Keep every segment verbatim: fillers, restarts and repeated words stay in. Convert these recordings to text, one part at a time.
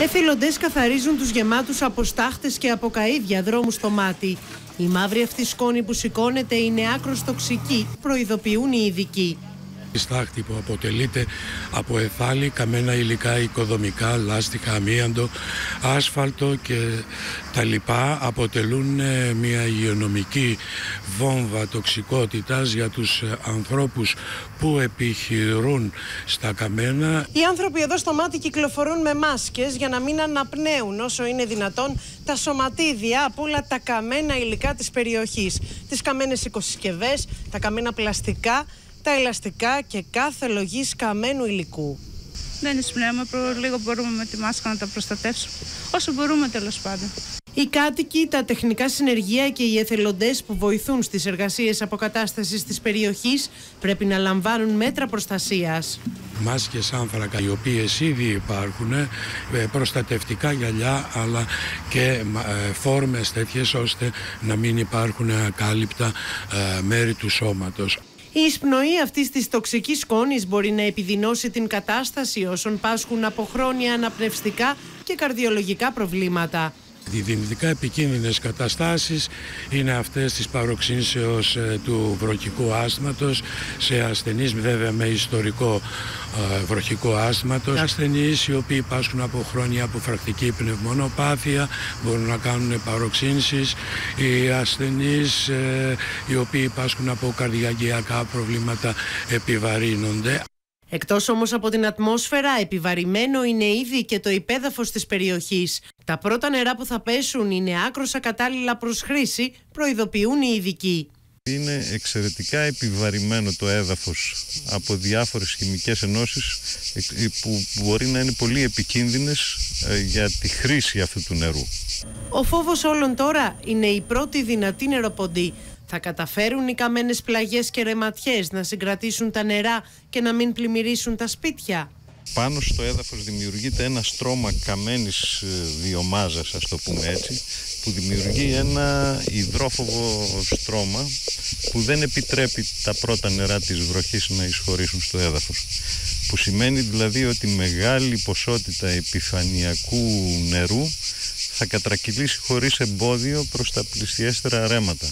Εθελοντές καθαρίζουν τους γεμάτους από στάχτες και από καΐδια δρόμους στο Μάτι. Η μαύρη αυτή σκόνη που σηκώνεται είναι άκρως τοξική, προειδοποιούν οι ειδικοί. Η στάχτη που αποτελείται από εθάλη, καμένα υλικά οικοδομικά, λάστιχα, αμίαντο, άσφαλτο και τα λοιπά αποτελούν μια υγειονομική βόμβα τοξικότητας για τους ανθρώπους που επιχειρούν στα καμένα. Οι άνθρωποι εδώ στο Μάτι κυκλοφορούν με μάσκες για να μην αναπνέουν όσο είναι δυνατόν τα σωματίδια από όλα τα καμένα υλικά της περιοχής. Τις καμένες οικοσυσκευές, τα καμένα πλαστικά, τα ελαστικά και κάθε λογής καμένου υλικού. Δεν εισπνέουμε, λίγο μπορούμε με τη μάσκα να τα προστατεύσουμε, όσο μπορούμε τέλος πάντων. Οι κάτοικοι, τα τεχνικά συνεργεία και οι εθελοντές που βοηθούν στις εργασίες αποκατάστασης της περιοχής πρέπει να λαμβάνουν μέτρα προστασίας. Μάσκες άνθρακα, οι οποίες ήδη υπάρχουν, προστατευτικά γυαλιά, αλλά και φόρμες τέτοιες ώστε να μην υπάρχουν ακάλυπτα μέρη του σώματος. Η εισπνοή αυτής της τοξικής σκόνης μπορεί να επιδεινώσει την κατάσταση όσων πάσχουν από χρόνια αναπνευστικά και καρδιολογικά προβλήματα. Οι δυνητικά επικίνδυνες καταστάσεις είναι αυτές της παροξύνσεως του βροχικού άσθματος σε ασθενείς βέβαια με ιστορικό βροχικό άσθματος. Ασθενείς οι οποίοι πάσχουν από χρόνια από φρακτική πνευμονοπάθεια μπορούν να κάνουν παροξύνσεις. Οι ασθενείς οι οποίοι πάσχουν από καρδιαγγειακά προβλήματα επιβαρύνονται. Εκτός όμως από την ατμόσφαιρα, επιβαρημένο είναι ήδη και το υπέδαφος της περιοχής. Τα πρώτα νερά που θα πέσουν είναι άκρως ακατάλληλα προς χρήση, προειδοποιούν οι ειδικοί. Είναι εξαιρετικά επιβαρημένο το έδαφος από διάφορες χημικές ενώσεις που μπορεί να είναι πολύ επικίνδυνες για τη χρήση αυτού του νερού. Ο φόβος όλων τώρα είναι η πρώτη δυνατή νεροποντή. Θα καταφέρουν οι καμένες πλαγιές και ρεματιές να συγκρατήσουν τα νερά και να μην πλημμυρίσουν τα σπίτια? Πάνω στο έδαφος δημιουργείται ένα στρώμα καμένης βιομάζας, ας το πούμε έτσι, που δημιουργεί ένα υδρόφοβο στρώμα που δεν επιτρέπει τα πρώτα νερά της βροχής να εισχωρήσουν στο έδαφος. Που σημαίνει δηλαδή ότι μεγάλη ποσότητα επιφανειακού νερού θα κατρακυλήσει χωρίς εμπόδιο προς τα πλησιέστερα ρέματα.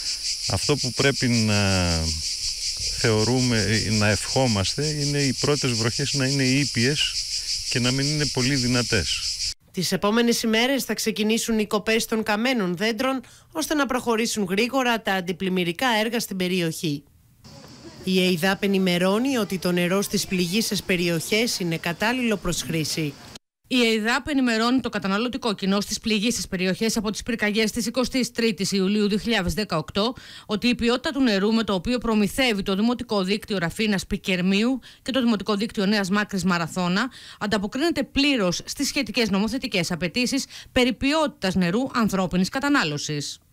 Αυτό που πρέπει να θεωρούμε, να ευχόμαστε, είναι οι πρώτες βροχές να είναι ήπιες και να μην είναι πολύ δυνατές. Τις επόμενες ημέρες θα ξεκινήσουν οι κοπές των καμένων δέντρων ώστε να προχωρήσουν γρήγορα τα αντιπλημμυρικά έργα στην περιοχή. Η ΕΙΔΑΠ ενημερώνει ότι το νερό στις πληγείσες περιοχές είναι κατάλληλο προς χρήση. Η ΕΙΔΑΠ ενημερώνει το καταναλωτικό κοινό στις πληγείσες περιοχές από τις πυρκαγιές της εικοστής τρίτης Ιουλίου δύο χιλιάδες δεκαοκτώ ότι η ποιότητα του νερού με το οποίο προμηθεύει το Δημοτικό Δίκτυο Ραφίνας Πικερμίου και το Δημοτικό Δίκτυο Νέας Μάκρης Μαραθώνα ανταποκρίνεται πλήρως στις σχετικές νομοθετικές απαιτήσεις περί ποιότητας νερού ανθρώπινης κατανάλωσης.